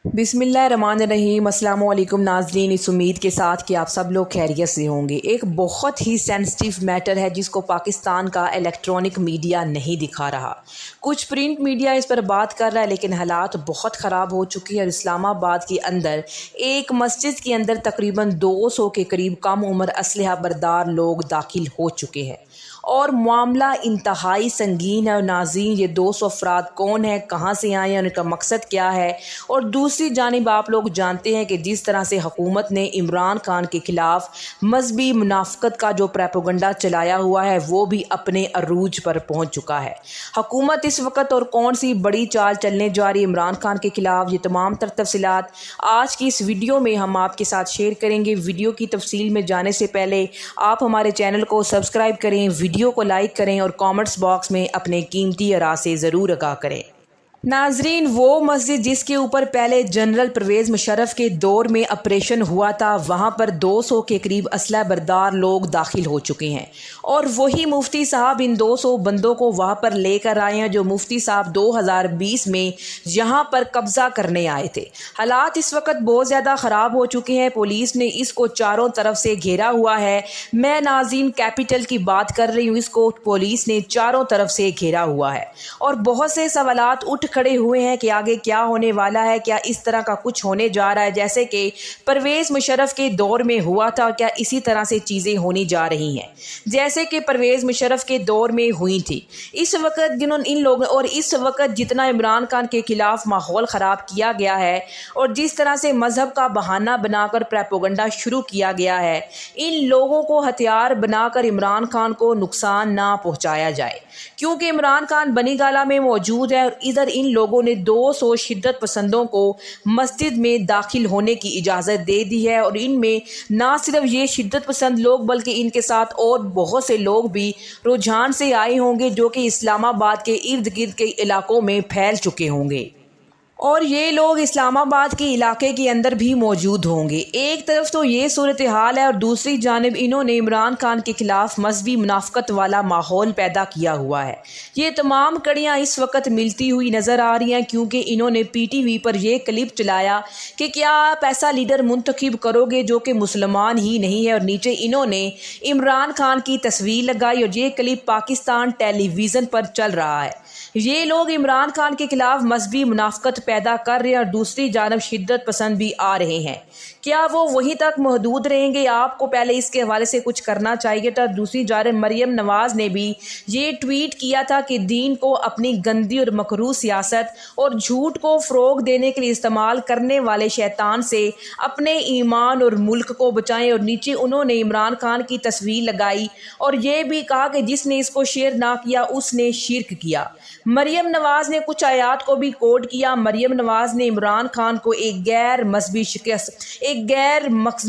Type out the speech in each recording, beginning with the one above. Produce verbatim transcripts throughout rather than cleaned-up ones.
बिस्मिल्लाहिर्रहमानिर्रहीम। अस्सलाम वालेकुम नाज़रीन, इस उम्मीद के साथ कि आप सब लोग खैरियत से होंगे। एक बहुत ही सेंसिटिव मैटर है जिसको पाकिस्तान का इलेक्ट्रॉनिक मीडिया नहीं दिखा रहा। कुछ प्रिंट मीडिया इस पर बात कर रहा है, लेकिन हालात बहुत ख़राब हो चुकी है। और इस्लामाबाद के अंदर एक मस्जिद के अंदर तकरीबन दो सौ के करीब कम उम्र असलहा बरदार लोग दाखिल हो चुके हैं और मामला इंतहाई संगीन है। और नाज़रीन, ये दो सौ अफराद कौन है, कहाँ से आए हैं, उनका मकसद क्या है। और दूसरी जानिब आप लोग जानते हैं कि जिस तरह से हुकूमत ने इमरान खान के ख़िलाफ़ मजहबी मुनाफ़क़त का जो प्रोपेगेंडा चलाया हुआ है वो भी अपने अरूज पर पहुँच चुका है। हुकूमत इस वक्त और कौन सी बड़ी चाल चलने जा रही है इमरान खान के ख़िलाफ़, ये तमाम तर तफसीलात आज की इस वीडियो में हम आपके साथ शेयर करेंगे। वीडियो की तफसील में जाने से पहले आप हमारे चैनल को सब्सक्राइब करें, वीडियो को लाइक करें और कमेंट्स बॉक्स में अपने कीमती आरा से ज़रूर आगाह करें। नाजरीन, वो मस्जिद जिसके ऊपर पहले जनरल परवेज़ मुशर्रफ के दौर में ऑपरेशन हुआ था, वहाँ पर दो सौ के करीब असलहा बरदार लोग दाखिल हो चुके हैं और वही मुफ्ती साहब इन दो सौ बंदों को वहाँ पर लेकर आए हैं जो मुफ्ती साहब दो हज़ार बीस में यहाँ पर कब्ज़ा करने आए थे। हालात इस वक्त बहुत ज़्यादा ख़राब हो चुके हैं। पुलिस ने इसको चारों तरफ से घेरा हुआ है। मैं नाज़रीन कैपिटल की बात कर रही हूँ, इसको पुलिस ने चारों तरफ से घेरा हुआ है और बहुत से सवालात उठ खड़े हुए हैं कि आगे क्या होने वाला है। क्या इस तरह का कुछ होने जा रहा है जैसे कि परवेज़ मुशर्रफ के दौर में हुआ था? क्या इसी तरह से चीज़ें होने जा रही हैं जैसे कि परवेज़ मुशर्रफ के दौर में हुई थी? इस वक्त जिन्होंने इन लोगों और इस वक्त जितना इमरान खान के खिलाफ माहौल ख़राब किया गया है और जिस तरह से मज़हब का बहाना बनाकर प्रोपेगेंडा शुरू किया गया है, इन लोगों को हथियार बनाकर इमरान खान को नुकसान ना पहुँचाया जाए, क्योंकि इमरान खान बनी गाला में मौजूद है और इधर इन लोगों ने दो सौ शिद्दत पसंदों को मस्जिद में दाखिल होने की इजाज़त दे दी है। और इनमें ना सिर्फ ये शिद्दत पसंद लोग बल्कि इनके साथ और बहुत से लोग भी रुझान से आए होंगे जो कि इस्लामाबाद के इर्द गिर्द के इलाकों में फैल चुके होंगे और ये लोग इस्लामाबाद के इलाके के अंदर भी मौजूद होंगे। एक तरफ तो ये सूरत हाल है और दूसरी जानिब इन्होंने इमरान खान के खिलाफ मजहबी मुनाफ़क़त वाला माहौल पैदा किया हुआ है। ये तमाम कड़ियाँ इस वक्त मिलती हुई नज़र आ रही हैं, क्योंकि इन्होंने पी टी वी पर यह क्लिप चलाया कि क्या आप ऐसा लीडर मुंतखब करोगे जो कि मुसलमान ही नहीं है, और नीचे इन्होंने इमरान खान की तस्वीर लगाई और ये क्लिप पाकिस्तान टेलीविज़न पर चल रहा है। ये लोग इमरान खान के खिलाफ मजहबी मुनाफ़क़त पैदा कर रहे हैं और दूसरी जानब शिद्दत पसंद भी आ रहे हैं। क्या वो वहीं तक महदूद रहेंगे? आपको पहले इसके हवाले से कुछ करना चाहिए था। दूसरी जानब मरियम नवाज़ ने भी ये ट्वीट किया था कि दीन को अपनी गंदी और मकरूह सियासत और झूठ को फ़रोग देने के लिए इस्तेमाल करने वाले शैतान से अपने ईमान और मुल्क को बचाएं। और नीचे उन्होंने इमरान खान की तस्वीर लगाई और ये भी कहा कि जिसने इसको शेयर ना किया उसने शिर्क किया। मरियम नवाज़ ने कुछ आयात को भी कोट किया। मरियम नवाज़ ने इमरान खान को एक गैर मजहबी शख्स एक गैर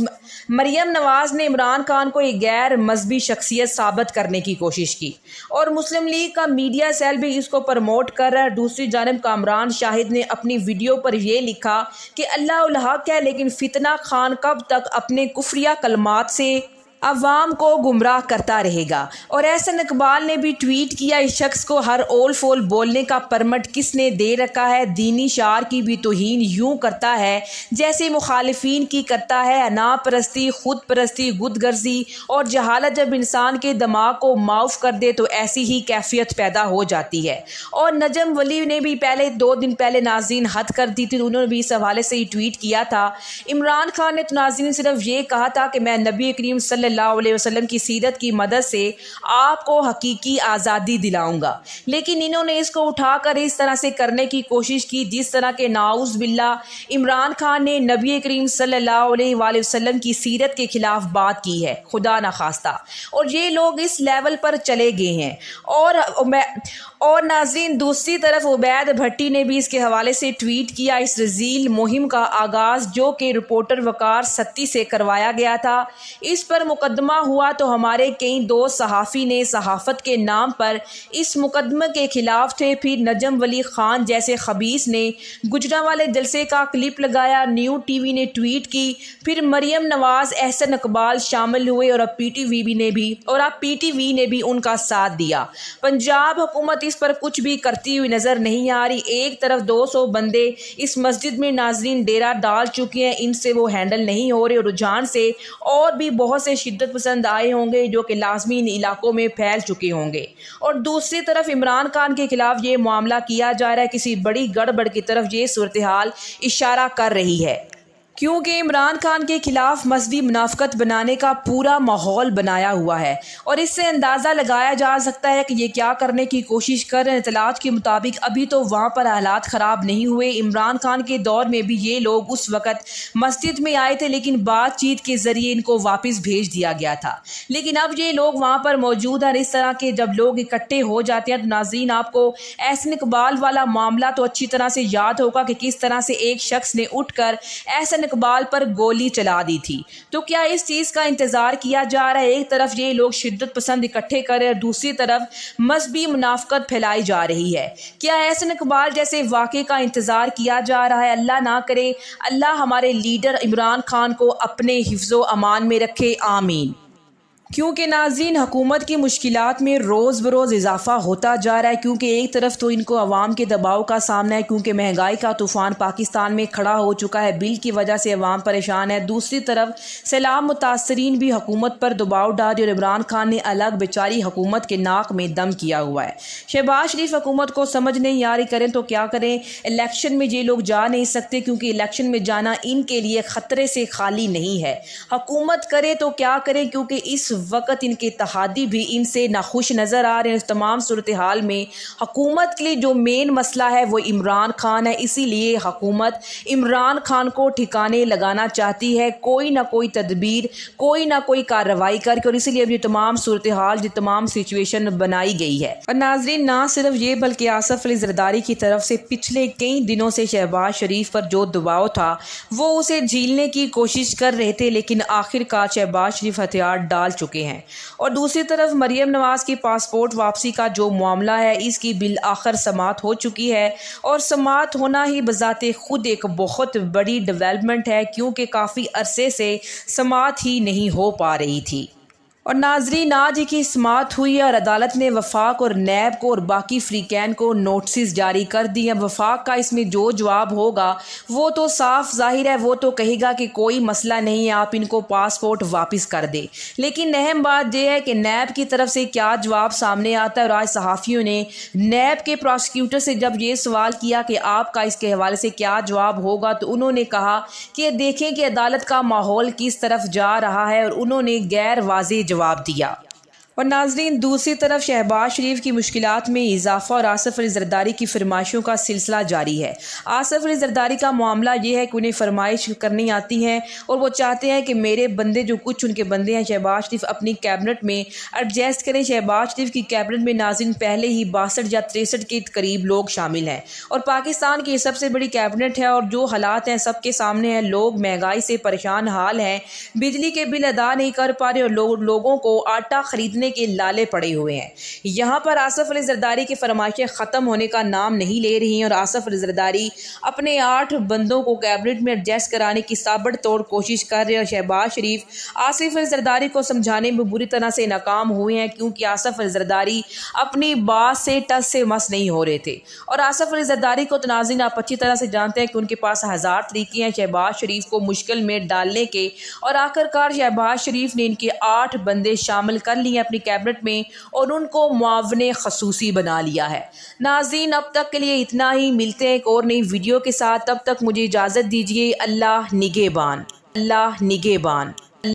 मरियम नवाज़ ने इमरान खान को एक गैर मजहबी शख्सियत साबित करने की कोशिश की और मुस्लिम लीग का मीडिया सेल भी इसको प्रमोट कर रहा है। दूसरी जानब कामरान शाहिद ने अपनी वीडियो पर यह लिखा कि अल्लाह उल हक है, लेकिन फितना खान कब तक अपने कुफरिया कलमात से अवाम को गुमराह करता रहेगा। और एहसन इकबाल ने भी ट्वीट किया, इस शख्स को हर ओल फोल बोलने का परमिट किसने दे रखा है? दीनी शार की भी तौहीन यूं करता है जैसे मुखालिफिन की करता है। अना परस्ती, खुद परस्ती, गुदगर्जी और जहालत जब इंसान के दिमाग को माफ कर दे तो ऐसी ही कैफियत पैदा हो जाती है। और नजम वली ने भी पहले दो दिन पहले नाज़रीन हद कर दी थी, उन्होंने भी इस हवाले से ही ट्वीट किया था। इमरान खान ने तो नाज़रीन सिर्फ ये कहा था कि मैं नबी करीम सल्लल्लाहु अलैहि वसल्लम की सीरत की मदद से आपको हकीकी आज़ादी दिलाऊंगा, लेकिन इन्होंने इसको उठाकर इस तरह से करने की कोशिश की जिस तरह के नाउज़ बिल्लाह इमरान खान ने नबी करीम सल्लल्लाहु अलैहि वसल्लम की सीरत के खिलाफ बात की है, खुदा न खास्ता। और ये लोग इस लेवल पर चले गए हैं। और और नाज़रीन दूसरी तरफ उबैद भट्टी ने भी इसके हवाले से ट्वीट किया, इस रजील मुहिम का आगाज़ जो कि रिपोर्टर वकार सत्ती से करवाया गया था, इस पर मुकदमा हुआ तो हमारे कई दोस्त सहाफ़ी ने सहाफ़त के नाम पर इस मुकदमे के ख़िलाफ़ थे। फिर नजम वली ख़ान जैसे खबीस ने गुजरांवाले जलसे का क्लिप लगाया, न्यू टीवी ने ट्वीट की, फिर मरियम नवाज़, एहसन इकबाल शामिल हुए और अब पीटीवी ने भी और अब पीटीवी ने भी उनका साथ दिया। पंजाब हुकूमत इस पर कुछ भी करती हुई नज़र नहीं आ रही। एक तरफ दो सौ बंदे इस मस्जिद में नाजरीन डेरा डाल चुके हैं, इनसे वो हैंडल नहीं हो रहे और रुझान से और भी बहुत से शिद्दत पसंद आए होंगे जो कि लाजमी इन इलाकों में फैल चुके होंगे। और दूसरी तरफ इमरान खान के खिलाफ ये मामला किया जा रहा है, किसी बड़ी गड़बड़ की तरफ ये सूरत हाल इशारा कर रही है, क्योंकि इमरान खान के खिलाफ मजहबी मुनाफिकत बनाने का पूरा माहौल बनाया हुआ है और इससे अंदाज़ा लगाया जा सकता है कि ये क्या करने की कोशिश कर रहे हैं। इतलात के मुताबिक अभी तो वहाँ पर हालात ख़राब नहीं हुए। इमरान खान के दौर में भी ये लोग उस वक़्त मस्जिद में आए थे, लेकिन बातचीत के ज़रिए इनको वापस भेज दिया गया था। लेकिन अब ये लोग वहाँ पर मौजूद हैं। इस तरह के जब लोग इकट्ठे हो जाते हैं तो नाज़रीन आपको एहसन इकबाल वाला मामला तो अच्छी तरह से याद होगा कि किस तरह से एक शख्स ने उठ कर एहसन इकबाल पर गोली चला दी थी। तो क्या इस चीज का इंतजार किया जा रहा है? एक तरफ ये लोग शिद्दत पसंद इकट्ठे कर रहे हैं और दूसरी तरफ मजहबी मुनाफिकत फैलाई जा रही है। क्या एहसन इकबाल जैसे वाक़े का इंतजार किया जा रहा है? अल्लाह ना करे, अल्लाह हमारे लीडर इमरान खान को अपने हिफ्ज़ो अमान में रखे, आमीन। क्योंकि नाज़रीन हुकूमत की मुश्किलात में रोज़ बरोज़ इजाफा होता जा रहा है, क्योंकि एक तरफ तो इनको अवाम के दबाव का सामना है, क्योंकि महंगाई का तूफ़ान पाकिस्तान में खड़ा हो चुका है, बिल की वजह से अवाम परेशान है। दूसरी तरफ सैलाब मुतासरीन भी हुकूमत पर दबाव डाल और इमरान खान ने अलग बेचारी हुकूमत के नाक में दम किया हुआ है। शहबाज शरीफ हुकूमत को समझ नहीं आ रही, करें तो क्या करें। इलेक्शन में ये लोग जा नहीं सकते क्योंकि इलेक्शन में जाना इनके लिए ख़तरे से खाली नहीं है। हुकूमत करे तो क्या करें, क्योंकि इस वक़्त इनके इत्तेहादी भी इनसे नाखुश नज़र आ रहे हैं। इस तमाम सूरत हाल में हुकूमत के लिए जो मेन मसला है वो इमरान खान है, इसीलिए हुकूमत इमरान खान को ठिकाने लगाना चाहती है, कोई ना कोई तदबीर, कोई ना कोई कार्रवाई करके, और इसीलिए अब ये तमाम सूरत हाल, ये तमाम सिचुएशन बनाई गई है। और नाज़रीन ना सिर्फ ये बल्कि आसिफ अली ज़रदारी की तरफ से पिछले कई दिनों से शहबाज शरीफ पर जो दबाव था वो उसे झीलने की कोशिश कर रहे थे, लेकिन आखिरकार शहबाज शरीफ हथियार डाल चुके हैं। और दूसरी तरफ मरियम नवाज की पासपोर्ट वापसी का जो मामला है इसकी बिल आखिर समाअत हो चुकी है, और समाअत होना ही बजाते खुद एक बहुत बड़ी डेवलपमेंट है, क्योंकि काफ़ी अरसे से समाअत ही नहीं हो पा रही थी। और नाजरीन आज की समाअत हुई है और अदालत ने वफाक और नैब को और बाकी फ्रीकैन को नोटिस जारी कर दी है। वफाक का इसमें जो जवाब होगा वो तो साफ जाहिर है, वो तो कहेगा कि कोई मसला नहीं है, आप इनको पासपोर्ट वापस कर दे। लेकिन अहम बात यह है कि नैब की तरफ से क्या जवाब सामने आता है। और आज सहाफ़ियों ने नैब के प्रोसिक्यूटर से जब ये सवाल किया कि आपका इसके हवाले से क्या जवाब होगा, तो उन्होंने कहा कि देखें कि अदालत का माहौल किस तरफ जा रहा है, और उन्होंने गैर वाज़ेह जवाब दिया। और नाजरीन दूसरी तरफ शहबाज शरीफ की मुश्किलात में इजाफा और आसिफ अली ज़रदारी की फरमाइशों का सिलसिला जारी है। आसिफ अली ज़रदारी का मामला ये है कि उन्हें फरमाइश करनी आती है और वो चाहते हैं कि मेरे बंदे, जो कुछ उनके बंदे हैं शहबाज शरीफ, अपनी कैबिनेट में एडजस्ट करें। शहबाज शरीफ की कैबिनेट में नाज़रीन पहले ही बासठ या तिरसठ के करीब लोग शामिल हैं और पाकिस्तान की सबसे बड़ी कैबिनेट है, और जो हालात हैं सबके सामने हैं। लोग महंगाई से परेशान हाल हैं, बिजली के बिल अदा नहीं कर पा रहे और लो, लोगों को आटा खरीदने के लाले पड़े हुए हैं। यहाँ पर आसिफ अली ज़रदारी की फरमाइशें ख़त्म होने का नाम नहीं ले रही हैं और आसिफ अली ज़रदारी अपने आठ बंदों को कैबिनेट में एडजस्ट कराने की ताबड़तोड़ कोशिश कर रहे हैं। और शहबाज शरीफ आसिफ अली ज़रदारी को समझाने में बुरी तरह से नाकाम हुए हैं, क्योंकि आसिफ अली ज़रदारी अपनी बात से टस से मस नहीं हो रहे थे। और आसिफ अली ज़रदारी को नाज़रीन आप अच्छी तरह से जानते हैं कि उनके पास हज़ार तरीके हैं शहबाज शरीफ को मुश्किल में डालने के, और आखिरकार शहबाज शरीफ ने इनके आठ बंदे शामिल कर लिए अपनी कैबिनेट में और उनको मुआवने खसूसी बना लिया है। नाज़रीन अब तक के लिए इतना ही, मिलते हैं एक और नई वीडियो के साथ, तब तक मुझे इजाज़त दीजिए। अल्लाह निगहबान, अल्लाह निगहबान।